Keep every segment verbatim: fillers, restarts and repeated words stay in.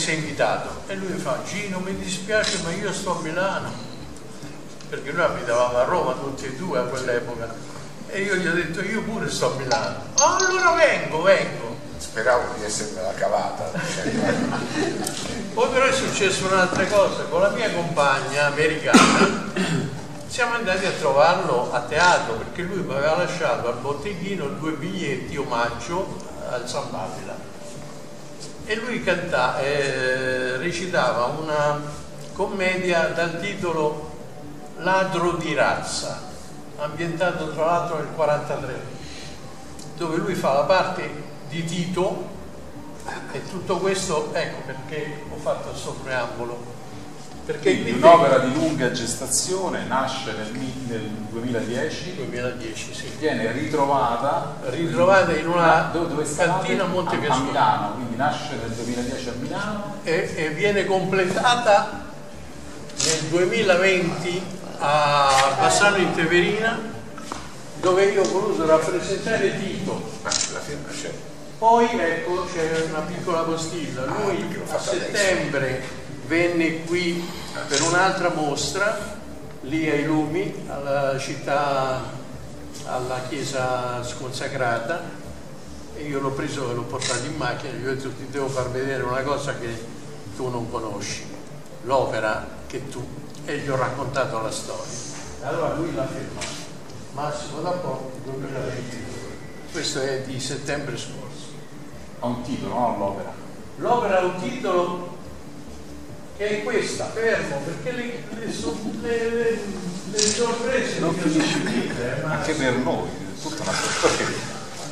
sei invitato? E lui fa: Gino, mi dispiace ma io sto a Milano, perché noi abitavamo a Roma tutti e due a quell'epoca, e io gli ho detto: io pure sto a Milano. Oh, allora vengo, vengo. Speravo di essermela cavata. Poi però è successa un'altra cosa, con la mia compagna americana siamo andati a trovarlo a teatro, perché lui mi aveva lasciato al botteghino due biglietti omaggio al San Babila, e lui cantava, eh, recitava una commedia dal titolo Ladro di razza, ambientato tra l'altro nel quarantatré, dove lui fa la parte di Tito. E tutto questo, ecco perché ho fatto il suo preambolo, perché un'opera di lunga gestazione, nasce nel, nel duemiladieci, duemiladieci sì. Viene ritrovata ritrovata in una dove, dove cantina a Montecassino, a Milano, quindi nasce nel duemiladieci a Milano e, e viene completata nel duemilaventi a Bassano in Teverina, dove io ho voluto rappresentare Tito. Ah, la firma c'è. Poi ecco c'è una piccola postilla, lui a settembre venne qui per un'altra mostra lì ai Lumi, alla città, alla chiesa sconsacrata, e io l'ho preso e l'ho portato in macchina e gli ho detto: ti devo far vedere una cosa che tu non conosci, l'opera che tu, e gli ho raccontato la storia. E allora lui l'ha firmato, Massimo D'Apporti duemilaventi. Questo è di settembre scorso. Ha un titolo, non l'opera. L'opera ha un titolo che è questa, fermo, perché le, le, le, le, le sorprese non finisce più, eh, ma... anche per noi, è tutta una sorpresa.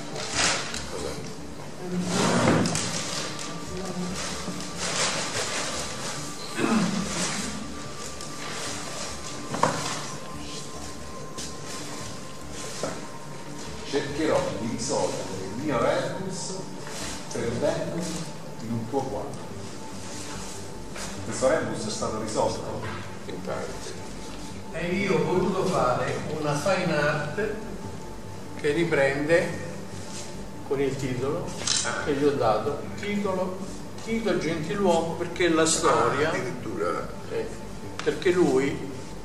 Cercherò di risolvere il mio rebus perdendo in un tuo quadro. Questo rebus è stato risolto In parte. E io ho voluto fare una fine art che riprende con il titolo che gli ho dato, titolo Tito Gentiluomo, perché la storia, addirittura. eh, perché lui,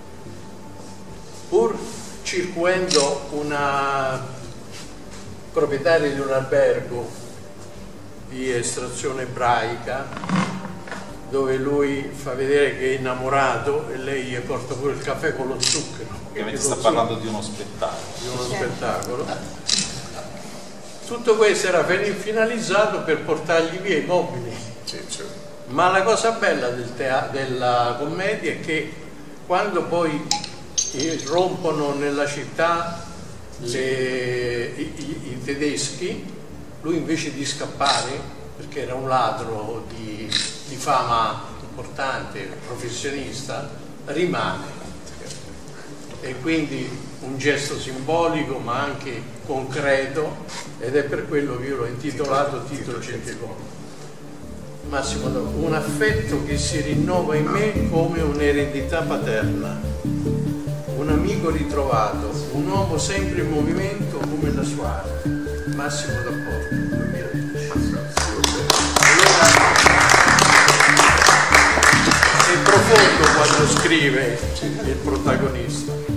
pur circuendo una proprietaria di un albergo di estrazione ebraica, dove lui fa vedere che è innamorato e lei gli porta pure il caffè con lo zucchero. Ovviamente sta parlando di uno spettacolo. Di uno spettacolo. Tutto questo era finalizzato per portargli via i mobili. Sì, cioè. Ma la cosa bella del della commedia è che quando poi rompono nella città le, i, i, i tedeschi, lui invece di scappare, perché era un ladro di, di fama importante, professionista, rimane. E quindi un gesto simbolico ma anche concreto, ed è per quello che io l'ho intitolato Tito Gentiluomo. Massimo, un affetto che si rinnova in me come un'eredità paterna, un amico ritrovato, un uomo sempre in movimento come la sua arte. Massimo D'Apporti, duemiladieci. Allora, è profondo quando scrive il protagonista.